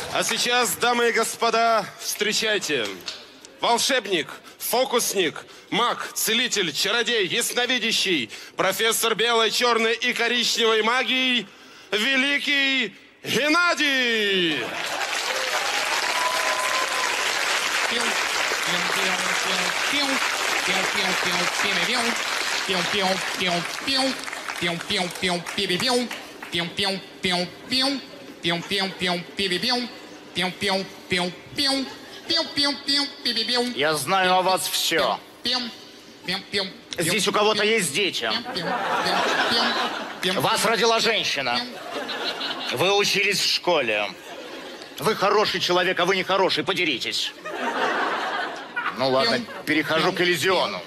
А сейчас, дамы и господа, встречайте. Волшебник, фокусник, маг, целитель, чародей, ясновидящий, профессор белой, черной и коричневой магии, великий Геннадий! Я знаю о вас все. Здесь у кого-то есть дети. Вас родила женщина. Вы учились в школе. Вы хороший человек, а вы не хороший. Подеритесь. Ну ладно, перехожу к Элизиону.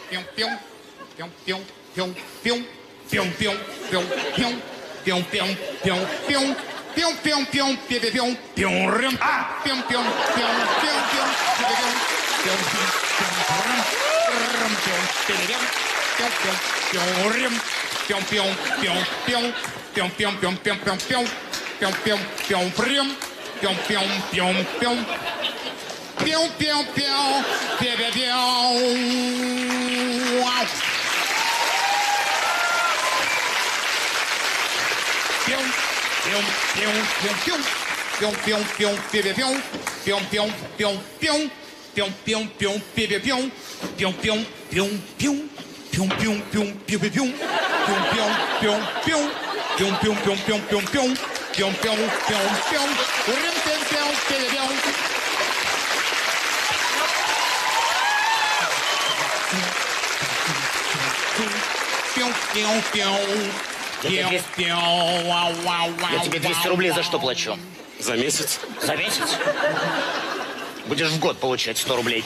Я тебе 200 рублей за что плачу? За месяц. За месяц? Будешь в год получать 100 рублей.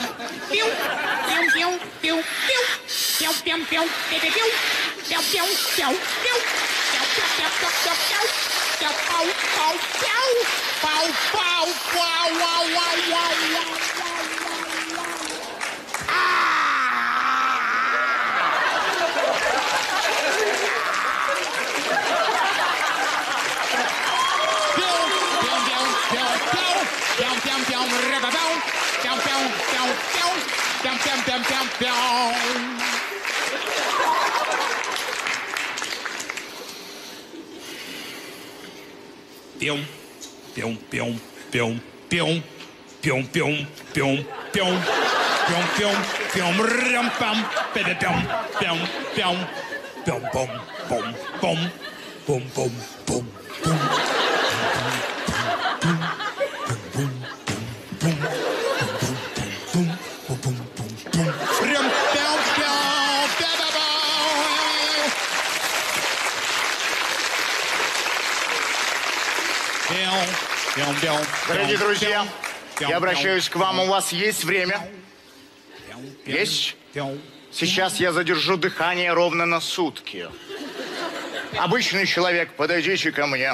Дорогие друзья, я обращаюсь к вам. У вас есть время? Есть? Сейчас я задержу дыхание ровно на сутки. Обычный человек, подойдите ко мне.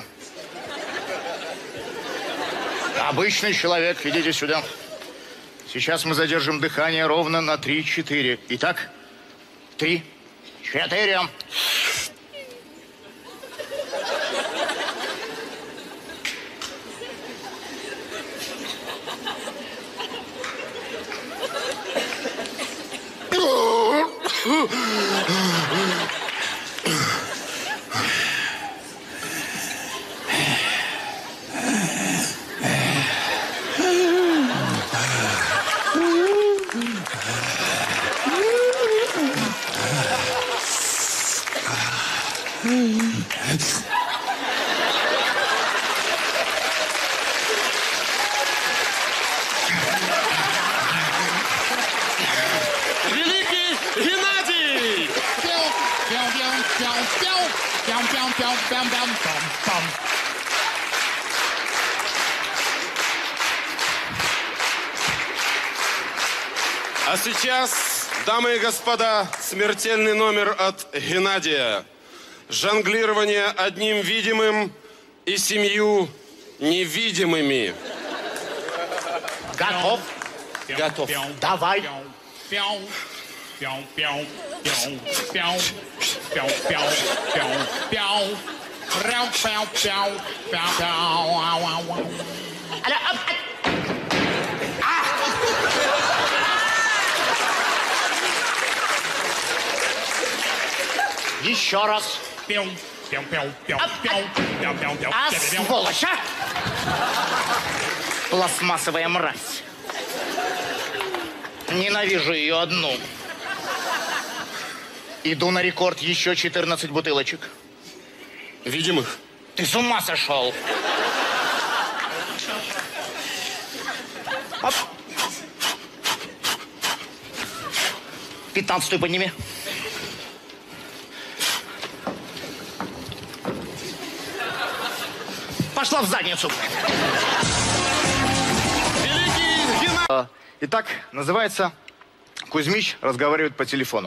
Обычный человек, идите сюда. Сейчас мы задержим дыхание ровно на 3-4. Итак, 3, 4. Великий Геннадий! А сейчас, дамы и господа, смертельный номер от Геннадия. Жонглирование одним видимым и 7 невидимыми. Готов? Готов. Давай. Алло, Еще раз. Сволочь, а! Пластмассовая мразь. Ненавижу ее одну. Иду на рекорд, еще 14 бутылочек. Видимых? Ты с ума сошел? Оп. 15-ю подними. Пошла в задницу. Итак, называется «Кузьмич разговаривает по телефону».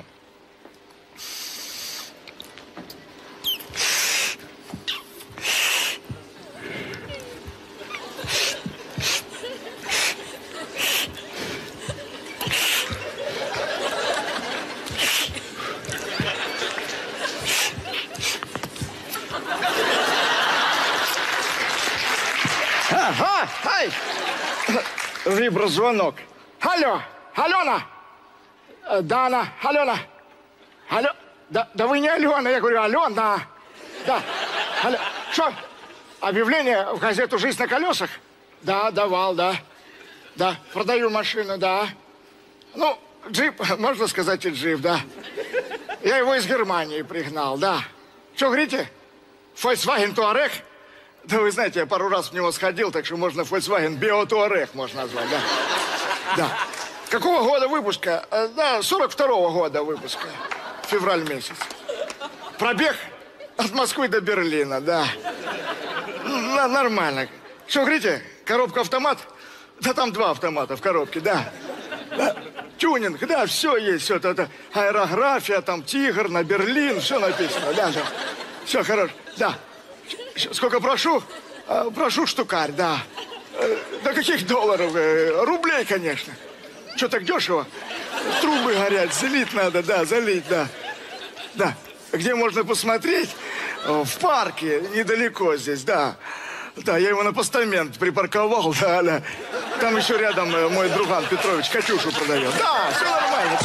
Ага, ай! Виброзвонок. Алло, Алена! Да, она, Алена. Алло, да вы не Алена, я говорю, Алена. Да, алло. Что, объявление в газету «Жизнь на колесах»? Да, давал, да. Да, продаю машину, да. Ну, джип, можно сказать, и джип, да. Я его из Германии пригнал, да. Что, говорите? Volkswagen Touareg? Да вы знаете, я пару раз в него сходил, так что можно Volkswagen Bio Touareg можно назвать, да. Да. Какого года выпуска? Да, 42-го года выпуска. Февраль месяц. Пробег от Москвы до Берлина, да. Нормально. Что, говорите, коробка-автомат? Да там 2 автомата в коробке, да. Да. Тюнинг, да, все есть, все это аэрография, там Тигр на Берлин, все написано, да, да. Все, хорошо, да. Сколько прошу? Прошу штукарь, да. Да каких долларов? Рублей, конечно. Что так дешево? Трубы горят, залить надо, да, залить, да. Да. Где можно посмотреть? В парке, недалеко здесь, да. Да, я его на постамент припарковал, да, да. Там еще рядом мой друган Петрович Катюшу продает. Да, все нормально.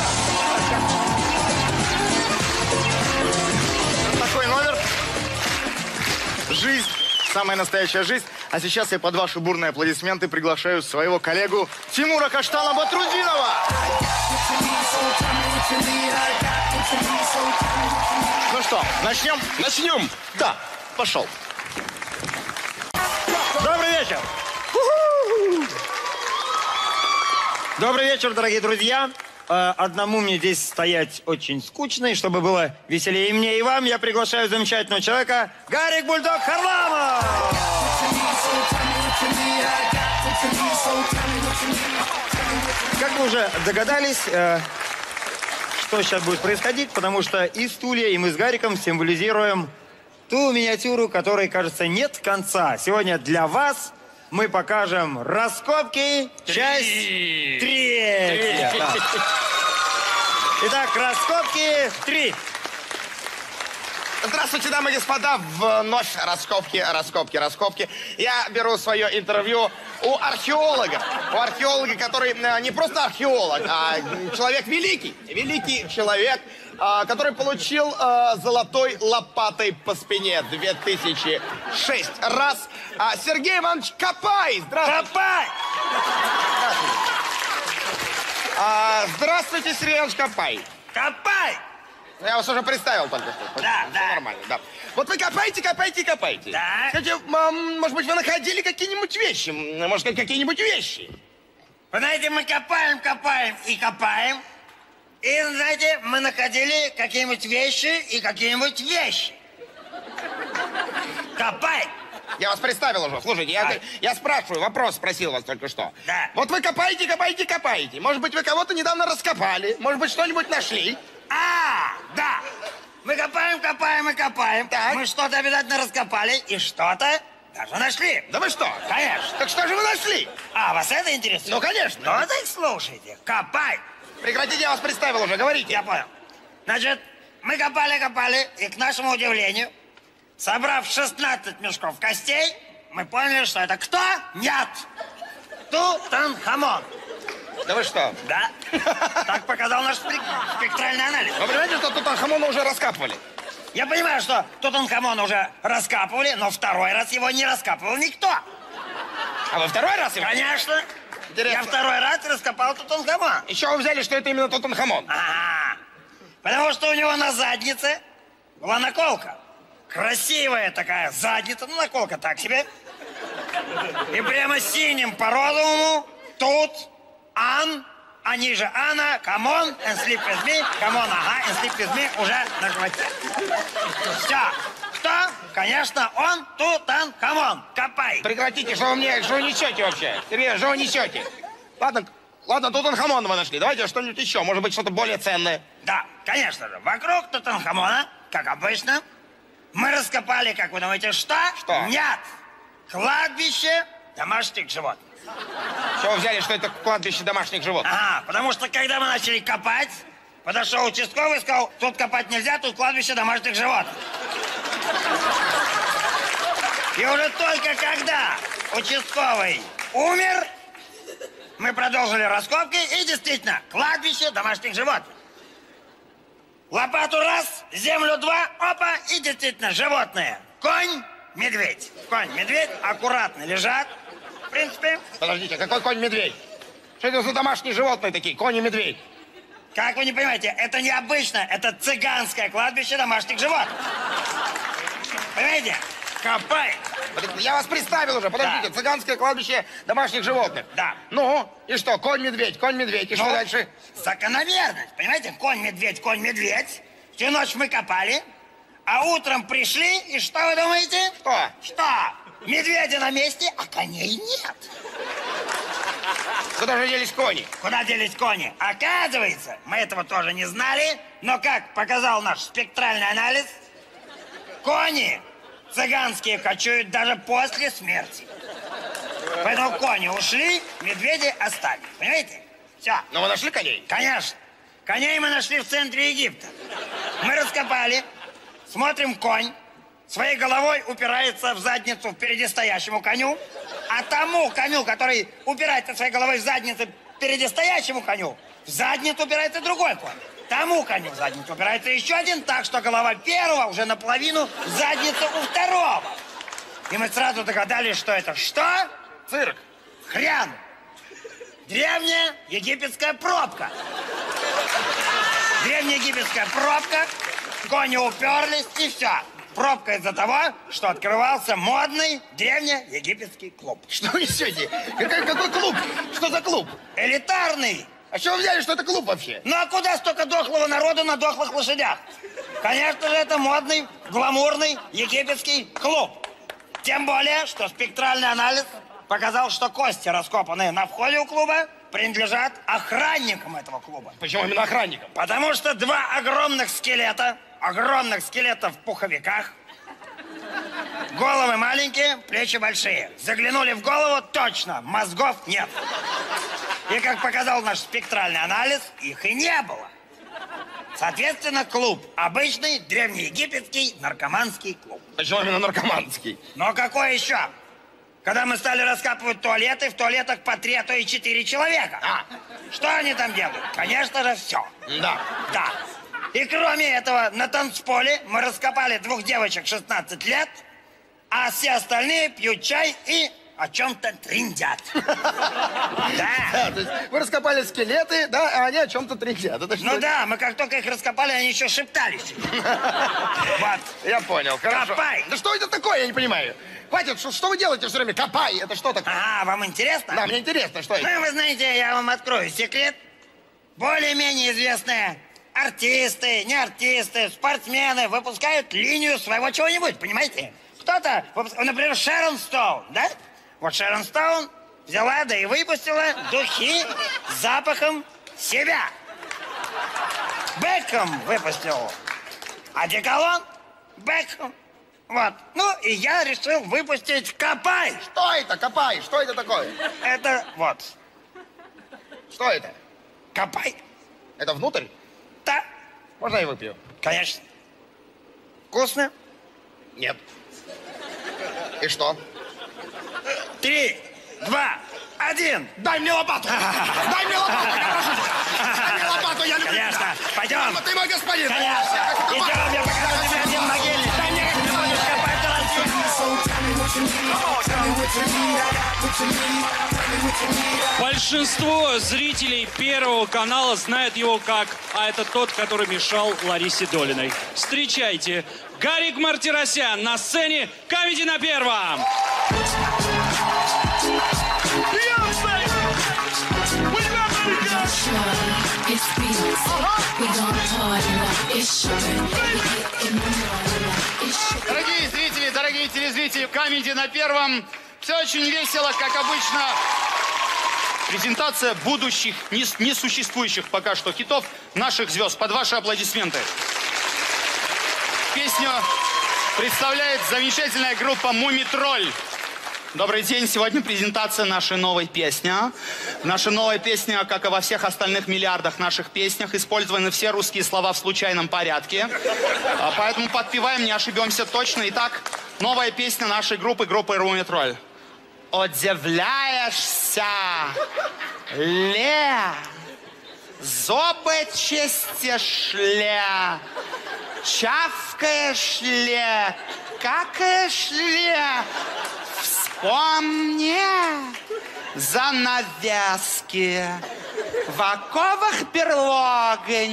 Такой номер. Жизнь, самая настоящая жизнь. А сейчас я под ваши бурные аплодисменты приглашаю своего коллегу Тимура Каштана-Батрудинова. Ну что, начнем? Начнем. Да, пошел. Добрый вечер. Добрый вечер, дорогие друзья. Одному мне здесь стоять очень скучно, и чтобы было веселее и мне, и вам, я приглашаю замечательного человека Гарик Бульдог Харламов. Как вы уже догадались, что сейчас будет происходить, потому что и стулья, и мы с Гариком символизируем ту миниатюру, которой, кажется, нет конца. Сегодня для вас мы покажем раскопки, часть 3. Да. Итак, раскопки 3. Здравствуйте, дамы и господа. Вновь раскопки. Я беру свое интервью у археолога. У археолога, который не просто археолог, а человек великий человек, который получил золотой лопатой по спине 2006 раз. Сергей Иванович Копай. Здравствуйте. Копай! Здравствуйте, Сергей Иванович Копай. Копай! Я вас уже представил только что. Да, Все да. нормально, да. Вот вы копаете. Да. Скажите, может быть, вы находили какие-нибудь вещи? Может, какие-нибудь вещи? Вы знаете, мы копаем. И, знаете, мы находили какие-нибудь вещи. Копай! Я вас представил уже. Слушайте, я спрашиваю, вопрос спросил вас только что. Да. Вот вы копаете. Может быть, вы кого-то недавно раскопали? Может быть, что-нибудь нашли? Да. Мы копаем. Так. Мы что-то обязательно раскопали и что-то даже нашли. Да вы что? Конечно. Так что же вы нашли? Вас это интересует? Ну, конечно. Ну, так слушайте. Копай. Прекратите, я вас представил уже, говорите. Я понял. Значит, мы копали, и к нашему удивлению, собрав 16 мешков костей, мы поняли, что это кто? Нет. Тутанхамон. Да вы что? Да. Так показал наш спектральный анализ. Вы понимаете, что Тутанхамона уже раскапывали? Я понимаю, что Тутанхамона уже раскапывали, но второй раз его не раскапывал никто. А вы второй раз его? Конечно. Интересно. Я второй раз раскопал Тутанхамон. Еще вы взяли, что это именно Тутанхамон? Ага. Потому что у него на заднице была наколка. Красивая такая задница, ну наколка так себе. И прямо синим по розовому тут Ан, а ниже Ана, камон, and sleep with me, камон, ага, and sleep with me уже на животе. Все. Кто? Конечно, он Тутанхамон. Копай. Прекратите, что вы несете вообще? Сергей, что вы несете? Ладно, Тутанхамона вы нашли. Давайте что-нибудь еще, может быть, что-то более ценное. Да, конечно же. Вокруг Тутанхамона, как обычно, мы раскопали, как вы думаете, что? Что? Нет. Кладбище домашних животных. Что вы взяли, что это кладбище домашних животных? Ага, потому что когда мы начали копать, подошел участковый и сказал, тут копать нельзя, тут кладбище домашних животных. И уже только когда участковый умер, мы продолжили раскопки, и действительно, кладбище домашних животных. Лопату раз, землю два, опа, и действительно, животные. Конь, медведь. Конь, медведь аккуратно лежат. В принципе, Подождите, какой конь-медведь? Что это за домашние животные такие, конь и медведь? как вы не понимаете, это необычно, это цыганское кладбище домашних животных. Понимаете? Копай. Я вас представил уже, подождите, Да. цыганское кладбище домашних животных. Да. Ну, и что, конь-медведь, и что Ну, дальше? Закономерность, понимаете? Конь-медведь, конь-медведь. Всю ночь мы копали, а утром пришли, и что вы думаете? Что? Что? Медведи на месте, а коней нет. Куда же делись кони? Куда делись кони? Оказывается, мы этого тоже не знали, но, как показал наш спектральный анализ, кони цыганские кочуют даже после смерти. Поэтому кони ушли, медведи остались. Понимаете? Все. Ну, вы нашли коней? Конечно. Коней мы нашли в центре Египта. Мы раскопали, смотрим, конь своей головой упирается в задницу впереди стоящему коню, а тому коню, который упирается своей головой в задницу впереди стоящему коню, в задницу упирается другой конь. Тому коню в задницу упирается еще один, так что голова первого уже наполовину в задницу у второго. И мы сразу догадались, что это что? Цирк. Хрен. Древняя египетская пробка. Древняя египетская пробка, кони уперлись, и все. Пробка из-за того, что открывался модный древнеегипетский клуб. Что вы несете? Какой клуб? Что за клуб? Элитарный. А что вы взяли, что это клуб вообще? Ну а куда столько дохлого народу на дохлых лошадях? Конечно же, это модный, гламурный египетский клуб. Тем более, что спектральный анализ показал, что кости, раскопанные на входе у клуба, принадлежат охранникам этого клуба. Почему именно охранникам? Потому что два огромных скелета в пуховиках, головы маленькие, плечи большие. Заглянули в голову, точно, мозгов нет. И, как показал наш спектральный анализ, их и не было. Соответственно, клуб обычный, древнеегипетский, наркоманский клуб. Почему именно наркоманский? Но какой еще? Когда мы стали раскапывать туалеты, в туалетах по 3, а то и 4 человека. Что они там делают? Конечно же, все. Да. Да. И кроме этого, на танцполе мы раскопали 2 девочек 16 лет, а все остальные пьют чай и о чем-то трындят. Да. То есть вы раскопали скелеты, да, а они о чем-то трещат. Это что? Ну да, мы как только их раскопали, они еще шептались. Вот. Я понял, хорошо. Копай. Да что это такое, я не понимаю. Хватит, что вы делаете все время? Копай, это что такое? Ага, вам интересно? Да, мне интересно, что это? Ну, вы знаете, я вам открою секрет. Более-менее известные артисты, не артисты, спортсмены выпускают линию своего чего-нибудь, понимаете? Кто-то, например, Шерон Стоун, да? Вот Шерон Стоун взяла, да и выпустила духи с запахом себя. Бекхэм выпустил одеколон Бекхэм. Вот. Ну, и я решил выпустить «Копай». Что это, копай? Что это такое? Это вот. Что это? «Копай». Это внутрь? Да, Можно я выпью? конечно. Вкусно? Нет. И что? 3, 2, 1. Дай мне лопату! Дай мне лопату, я прошу тебя! Дай мне лопату, я люблю тебя! Конечно, пойдем. Ты мой господин! Конечно. Идем, я покажу тебе один могильник. Дай мне как ты будешь копать Большинство зрителей Первого канала знают его как «А это тот, который мешал Ларисе Долиной». Встречайте, Гарик Мартиросян на сцене «Камеди на Первом». Дорогие зрители, дорогие телезрители, «Камеди на Первом». Все очень весело, как обычно. Презентация будущих, несуществующих пока что хитов наших звезд. Под ваши аплодисменты. Песню представляет замечательная группа «Мумий-тролль». Добрый день. Сегодня презентация нашей новой песни. Наша новая песня, как и во всех остальных миллиардах наших песнях, использованы все русские слова в случайном порядке. Поэтому подпеваем, не ошибемся точно. Итак, новая песня нашей группы «Мумий-тролль». Удивляешься, Ле, зубы чистишь ли, чавкаешь ли, какаешь ли, вспомни занавески, в оковах берлога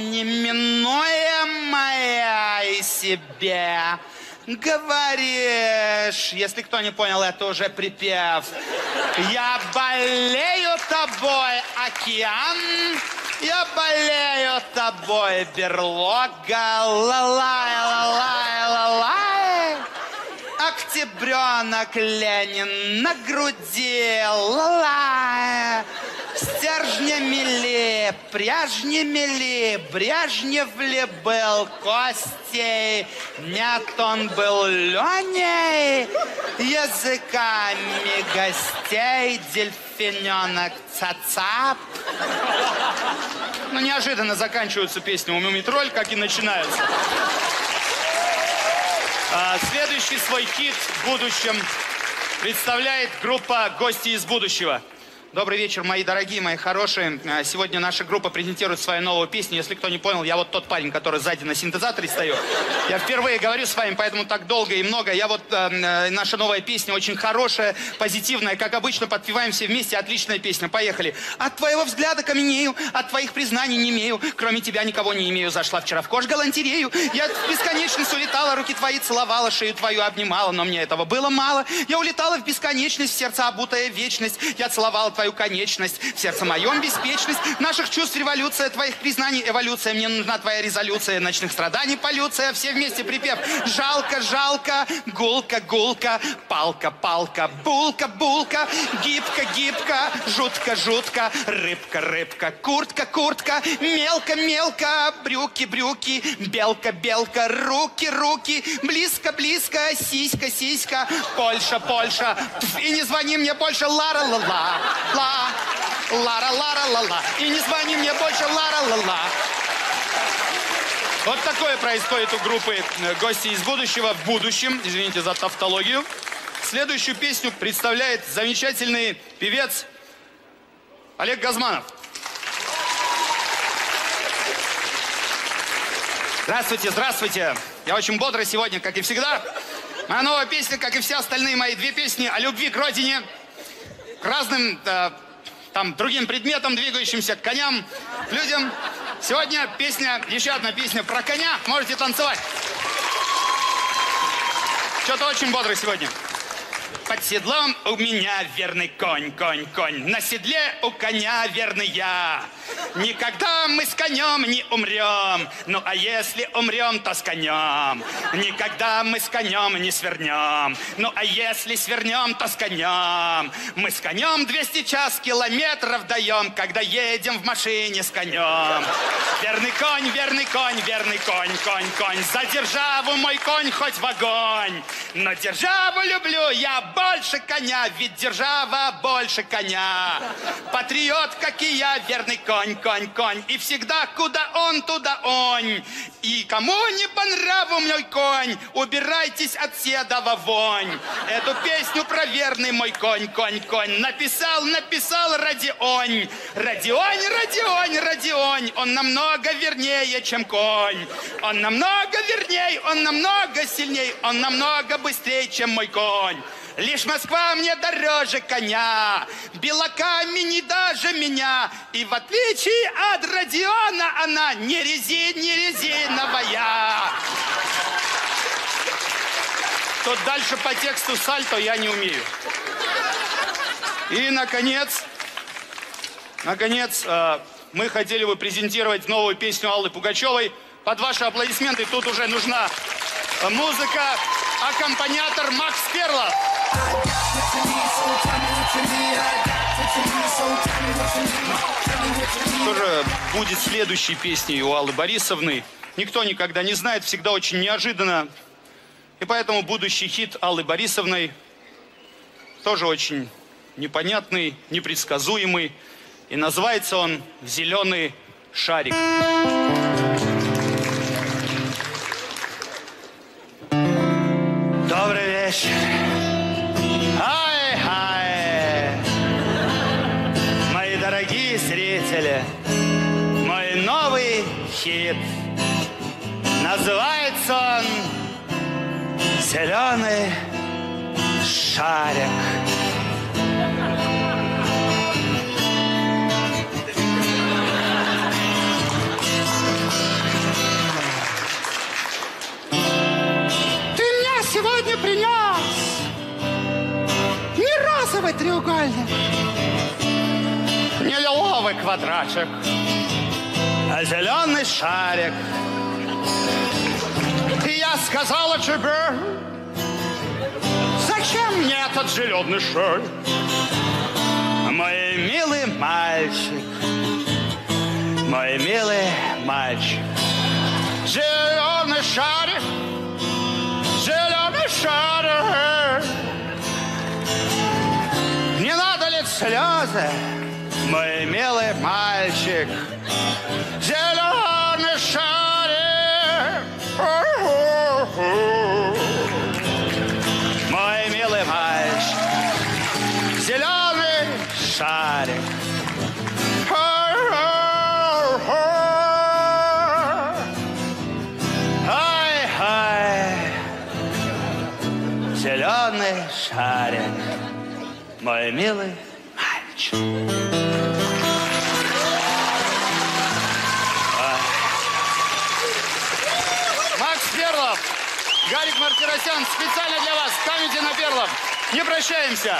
неминуемая и себе. Говоришь, если кто не понял, это уже припев. Я болею тобой, океан, я болею тобой, берлога, ла-лай, ла-лай, ла-лай. Октябренок Ленин на груди, ла-лай. Стержнями ли, пряжнями ли, Брежнев ли был Костей? Нет, он был Леней, языками гостей, дельфиненок цацап. Ну, неожиданно заканчиваются песни у «Мумий-тролль», как и начинаются. Следующий свой хит в будущем представляет группа «Гости из будущего». Добрый вечер, мои дорогие, мои хорошие. Сегодня наша группа презентирует свою новую песню. Если кто не понял, я вот тот парень, который сзади на синтезаторе стою. Я впервые говорю с вами, поэтому так долго и много. Наша новая песня очень хорошая, позитивная. Как обычно, подпеваем все вместе. Отличная песня. Поехали. От твоего взгляда каменею, от твоих признаний не имею. Кроме тебя никого не имею. Зашла вчера в кож-галантерею. Я в бесконечность улетала, руки твои целовала, шею твою обнимала, но мне этого было мало. Я улетала в бесконечность, в сердце обутая вечность. Я целовала твою конечность, в сердце моем беспечность, наших чувств революция, твоих признаний эволюция, мне нужна твоя резолюция, ночных страданий полюция, все вместе припев. Жалко, жалко, гулка, гулка, палка, палка, булка, булка, гибко, гибко, жутко, жутко, рыбка, рыбка, куртка, куртка, мелко, мелко, брюки, брюки, белка, белка, руки, руки, близко, близко, сиська, сиська, Польша, Польша, и не звони мне больше, лара-ла-ла. Лара-лара-ла-ла. И не звони мне больше, лара-ла-ла. Вот такое происходит у группы «Гости из будущего» в будущем. Извините за тавтологию. Следующую песню представляет замечательный певец Олег Газманов. Здравствуйте, здравствуйте. Я очень бодрый сегодня, как и всегда. Моя новая песня, как и все остальные мои две песни о любви к родине, к разным другим предметам, двигающимся, к коням, людям. Сегодня песня, еще одна песня про коня. Можете танцевать. Что-то очень бодрый сегодня. Под седлом у меня верный конь, конь, конь. На седле у коня верный я. Никогда мы с конем не умрем. Ну а если умрем, то с конем. Никогда мы с конем не свернем. Ну а если свернем, то с конем. Мы с конем 200 час километров даем, когда едем в машине с конем. Верный конь, верный конь, верный конь, конь, конь. За державу мой конь хоть в огонь. Но державу люблю я больше коня, ведь держава больше коня. Патриот, как и я, верный конь. конь, конь, конь. И всегда куда он, туда он. И кому не по нраву мой конь, убирайтесь от седова вонь. Эту песню про верный мой конь, конь, конь. Написал Родион. Родион. Он намного вернее, чем конь. Он намного верней, он намного сильней, он намного быстрее, чем мой конь. Лишь Москва мне дороже коня, белоками не даже меня. И в отличие от Родиона, она не резиновая. Тут дальше по тексту сальто я не умею. И, наконец, мы хотели бы презентировать новую песню Аллы Пугачевой. Под ваши аплодисменты тут уже нужна музыка, аккомпаниатор Макс Перлов. Что же будет следующей песней у Аллы Борисовны? Никто никогда не знает, всегда очень неожиданно. И поэтому будущий хит Аллы Борисовны тоже очень непонятный, непредсказуемый. И называется он «Зеленый шарик». Добрый вечер. Ай-хай. Мои дорогие зрители, мой новый хит. Называется он «Зеленый шарик». Сегодня принес не розовый треугольник, Не лиловый квадратик, а зеленый шарик. И я сказала тебе, зачем мне этот зеленый шарик? Мой милый мальчик, мой милый мальчик. Зеленый шарик, зеленый шарик. Не надо лить слезы, мой милый мальчик. Зеленый шарик. Мой милый мальчик. Зеленый шарик. Зеленый шарик, мой милый мальчик. Макс Перлов, Гарик Мартиросян, специально для вас, Камеди на Первом. Не прощаемся.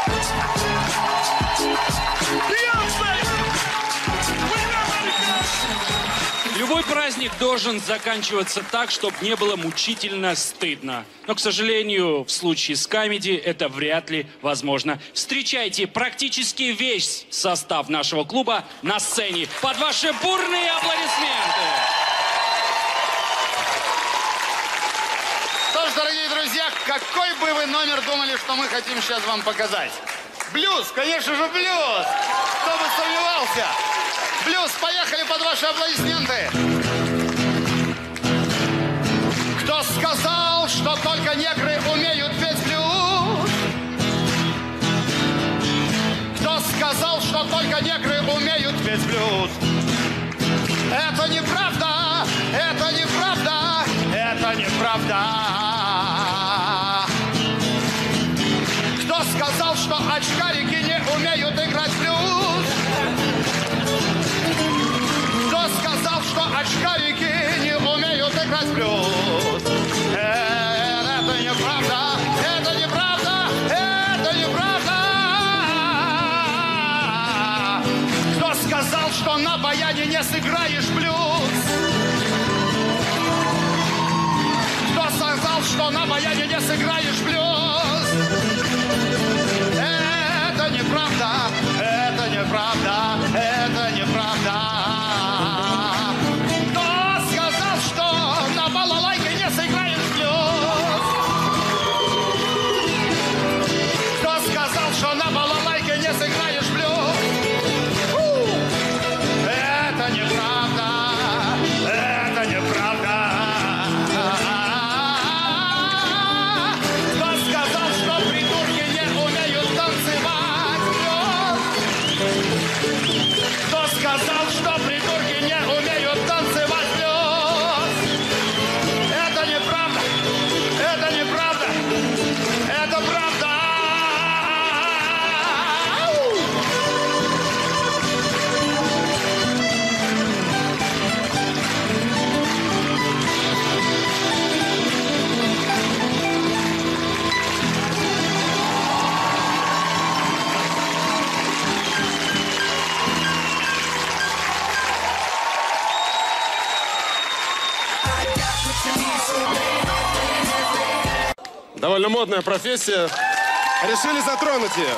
Любой праздник должен заканчиваться так, чтобы не было мучительно стыдно. Но, к сожалению, в случае с Камеди это вряд ли возможно. Встречайте практически весь состав нашего клуба на сцене под ваши бурные аплодисменты. Что ж, дорогие друзья, какой бы вы номер думали, что мы хотим сейчас вам показать? Блюз, конечно же, блюз. Кто бы сомневался? Блюз, поехали под ваши аплодисменты. Кто сказал, что только негры умеют петь блюз? Кто сказал, что только негры умеют петь блюз? Это неправда, это неправда, это неправда. Кто сказал, что очкарики не умеют играть блюз? Кто сказал, что очкарики не умеют играть блюз? Это неправда, это неправда, это неправда. Кто сказал, что на баяне не сыграешь блюз? Кто сказал, что на баяне не сыграешь блюз? Это неправда, это неправда, это неправда. Кто сказал, что на балалайке не сыграешь блюз? Кто сказал, что на балалайке не сыграешь блюз? Довольно модная профессия. Решили затронуть ее.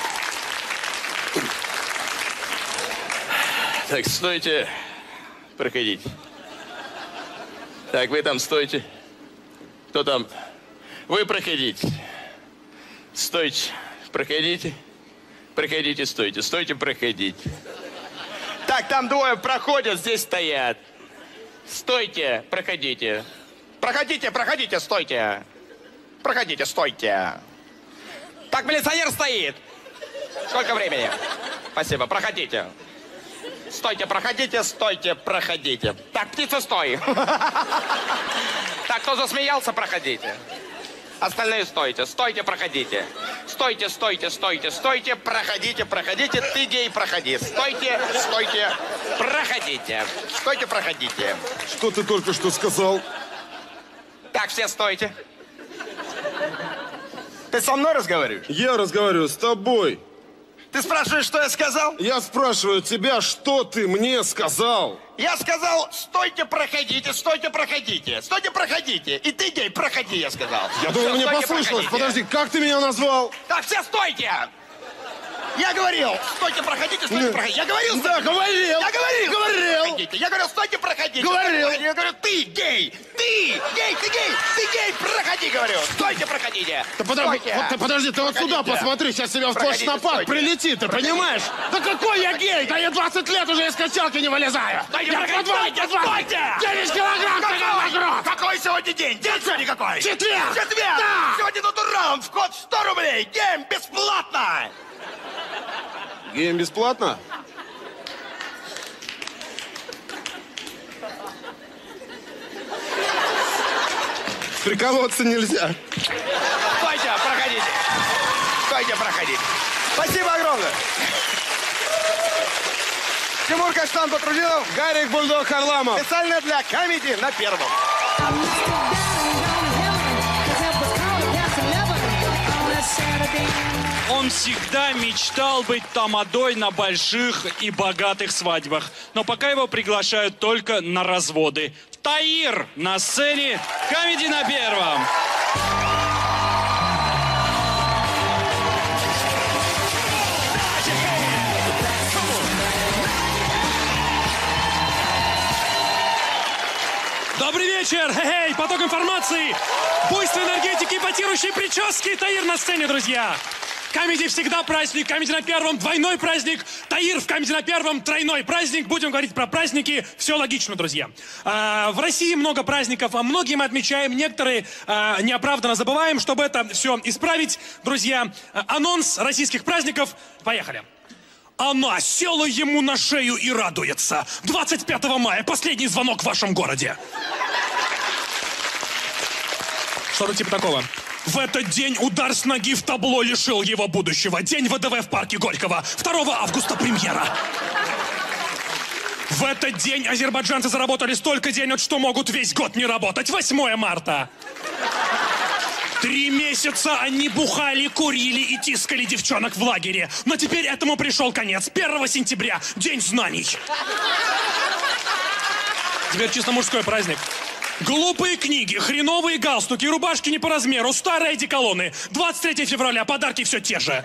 Так, стойте. Проходите. Так, вы там стойте. Кто там? Вы проходите. Стойте. Проходите. Проходите, стойте. Стойте, проходите. Так, там двое проходят, здесь стоят. Стойте, проходите. Проходите, проходите, стойте. Проходите, стойте. Так, милиционер стоит. Сколько времени? Спасибо, проходите. Стойте, проходите, стойте, проходите. Так, птица, стой. Так, кто засмеялся, проходите. Остальные стойте, стойте, проходите. Стойте, стойте, стойте, стойте, проходите, проходите. Ты гей, проходи. Стойте, стойте, проходите. Стойте, проходите. Что ты только что сказал? Так, все стойте. Ты со мной разговариваешь? Я разговариваю с тобой. Ты спрашиваешь, что я сказал? Я спрашиваю тебя, что ты мне сказал? Я сказал, стойте, проходите, стойте, проходите. Стойте, проходите. И ты, гей, проходи, я сказал. Я думал, Всё, мне стойте, послышалось. проходите. Подожди, как ты меня назвал? Так, все стойте! Я говорил, стойте, проходите, стойте, проходите. Я говорил, Да, стойте. говорил. Я говорил, Говорил. проходите. Я говорил, стойте, проходите. Говорил. Стойте, проходите. Я говорю, ты гей, ты гей, проходи, говорю. Стойте, проходите. Подожди, ты вот сюда Проходите. посмотри, сейчас тебя в Проходите, флешмобат стойте. прилетит, ты понимаешь? Да какой я гей? Да я 20 лет уже из качалки не вылезаю. Стойте, Я проходите, по 20, стойте. 9 килограмм килограмм. Какой сегодня день? День сегодня какой? Четверг. Четверг. Да. Сегодня натуралом, вход 100 рублей. Гейм бесплатно. Геем бесплатно? Приколоться нельзя. Стойте, проходите. Стойте, проходите. Спасибо огромное. Тимур Каштан Батрудинов. Гарик Бульдог Харламов. Специально для комедии на Первом. Он всегда мечтал быть тамадой на больших и богатых свадьбах. Но пока его приглашают только на разводы. Таир на сцене «Комеди на Первом». Добрый вечер! Хей, поток информации! Буйство энергетики, ипотирующие прически. Таир на сцене, друзья! Комеди всегда праздник, комеди на Первом двойной праздник, Таир в комеди на Первом тройной праздник. Будем говорить про праздники, все логично, друзья. В России много праздников, а многие мы отмечаем, некоторые неоправданно забываем. Чтобы это все исправить, друзья, анонс российских праздников. Поехали! Она села ему на шею и радуется. 25 мая, последний звонок в вашем городе. Что-то типа такого. В этот день удар с ноги в табло лишил его будущего. День ВДВ в парке Горького. 2 августа премьера. В этот день азербайджанцы заработали столько денег, что могут весь год не работать. 8 марта. 3 месяца они бухали, курили и тискали девчонок в лагере. Но теперь этому пришел конец. 1 сентября. День знаний. Теперь чисто мужской праздник. Глупые книги, хреновые галстуки, рубашки не по размеру, старые одеколоны. 23 февраля, подарки все те же.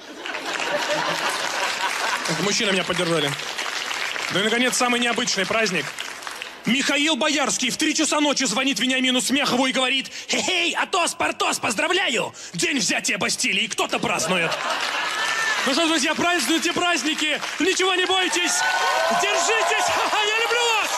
Мужчины меня поддержали. Ну и, наконец, самый необычный праздник. Михаил Боярский в 3 часа ночи звонит Вениамину Смехову и говорит: «Хе-хей, Атос, Портос, поздравляю! День взятия Бастилии, кто-то празднует». Ну что, друзья, празднуйте праздники, ничего не бойтесь, держитесь, я люблю вас!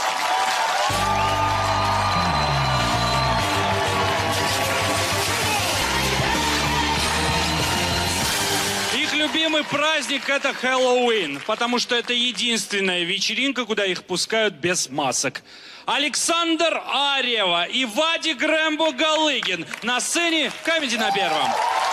Любимый праздник — это Хэллоуин, потому что это единственная вечеринка, куда их пускают без масок. Александр Арьева и Вадик Рэмбо Галыгин на сцене «Комеди на Первом».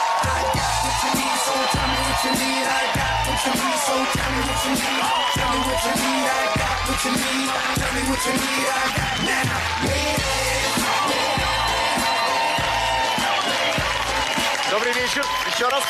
Добрый вечер. Еще раз.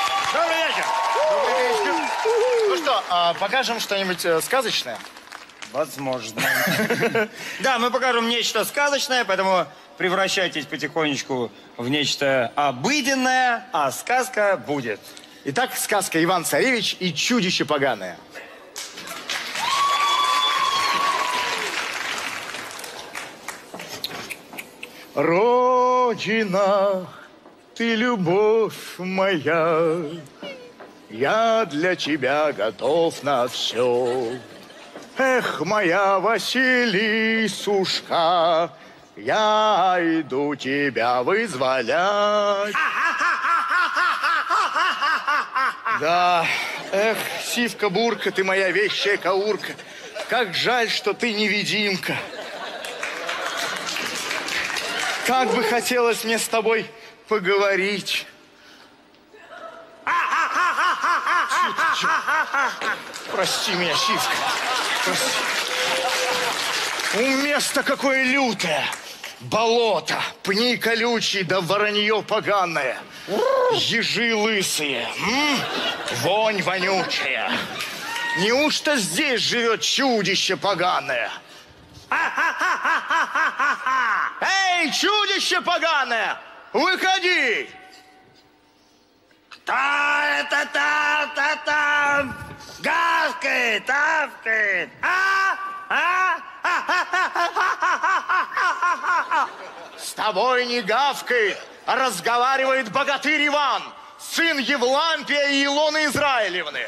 Добрый вечер. Добрый вечер. Ну что, покажем что-нибудь сказочное? Возможно. Да, мы покажем нечто сказочное, поэтому превращайтесь потихонечку в нечто обыденное, а сказка будет. Итак, сказка «Иван-царевич и чудище поганое». Родина, ты любовь моя, я для тебя готов на все. Эх, моя Василисушка, я иду тебя вызволять. Да, эх, сивка-бурка, ты моя вещая каурка, как жаль, что ты невидимка. Как бы хотелось мне с тобой поговорить. Прости меня, Сивка. Прости. Место какое лютое. Болото, пни колючие, да воронье поганое. Ежи лысые, вонь вонючая. Неужто здесь живет чудище поганое? Эй, чудище поганое, выходи! Кто это там гавкает, тавкает? С тобой не гавкает, а разговаривает богатырь Иван, сын Евлампия и Илоны Израилевны.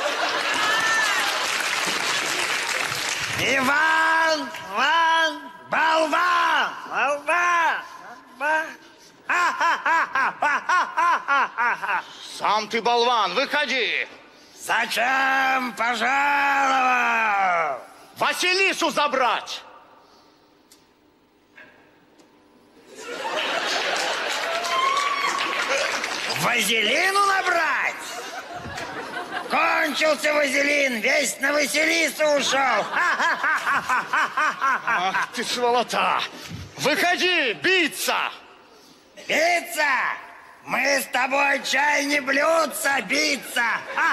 Иван, болван. Сам ты болван, выходи. Зачем пожаловал? Василису забрать. Вазелину набрать? Кончился вазелин, весь на Василису ушел. Ах ты сволота. Выходи, биться. Биться? Мы с тобой чай не блюдца биться.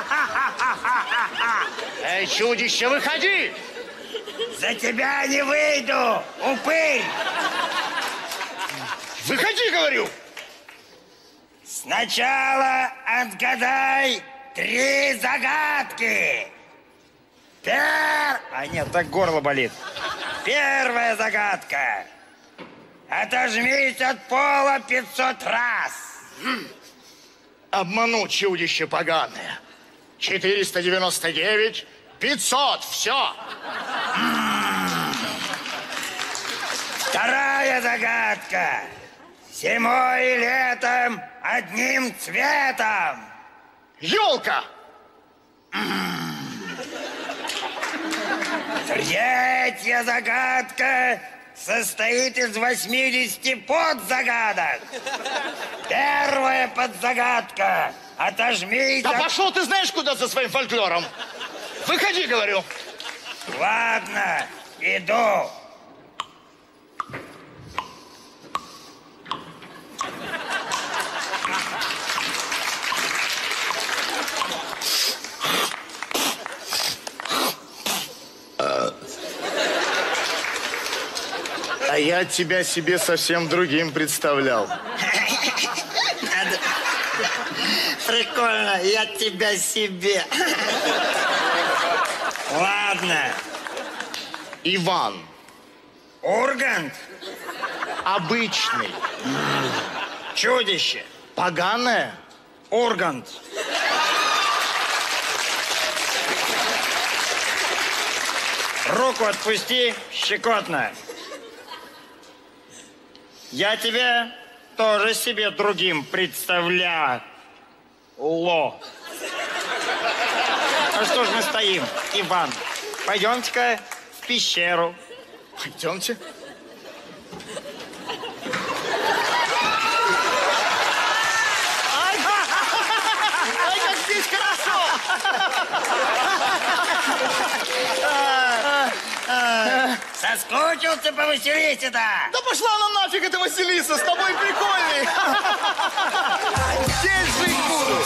Эй, чудище, выходи. За тебя не выйду, упырь. Выходи, говорю. Сначала отгадай 3 загадки. А нет, так горло болит. Первая загадка. Отожмись от пола 500 раз. Обману, чудище поганое. 499, 500, все. Вторая загадка. Зимой и летом одним цветом. Елка. Третья загадка состоит из 80 подзагадок. Первая подзагадка. Отожмись Да от... пошел ты знаешь куда со своим фольклором. Выходи, говорю. Ладно, иду. А я тебя себе совсем другим представлял. Прикольно, я тебя себе. Ладно. Иван. Ургант. Обычный. Чудище. Поганое. Ургант. Руку отпусти, щекотно. Я тебя тоже себе другим представляю. Ло. Ну что ж мы стоим, Иван? Пойдемте-ка в пещеру. Пойдемте. Ай, как здесь хорошо! Соскучился по Василисе-то? Да пошла она нафиг, эта Василиса, с тобой прикольный. Здесь жить буду.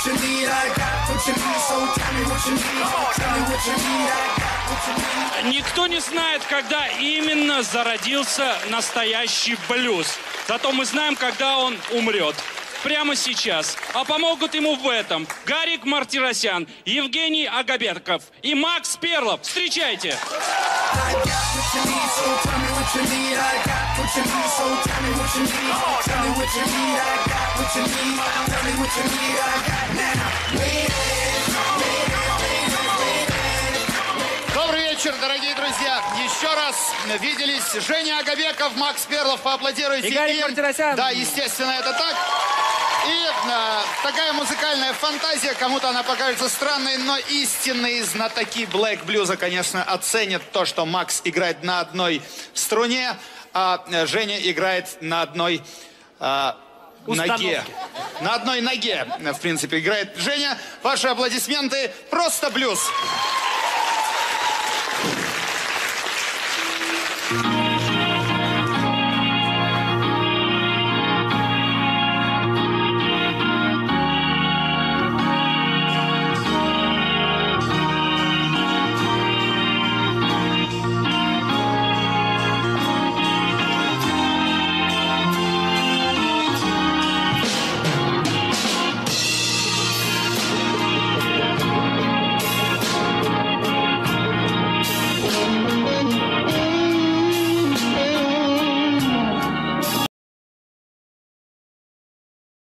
Никто не знает, когда именно зародился настоящий блюз. Зато мы знаем, когда он умрет. Прямо сейчас. А помогут ему в этом Гарик Мартиросян, Евгений Агабеков и Макс Перлов. Встречайте! Добрый вечер, дорогие друзья. Еще раз виделись Женя Агабеков, Макс Перлов. Поаплодируйте им. И Гарик Мартиросян. Да, естественно, это так. И такая музыкальная фантазия, кому-то она покажется странной, но истинные знатоки блэк-блюза, конечно, оценят то, что Макс играет на одной струне, а Женя играет на одной ноге. На одной ноге, в принципе, играет Женя. Ваши аплодисменты. Просто блюз.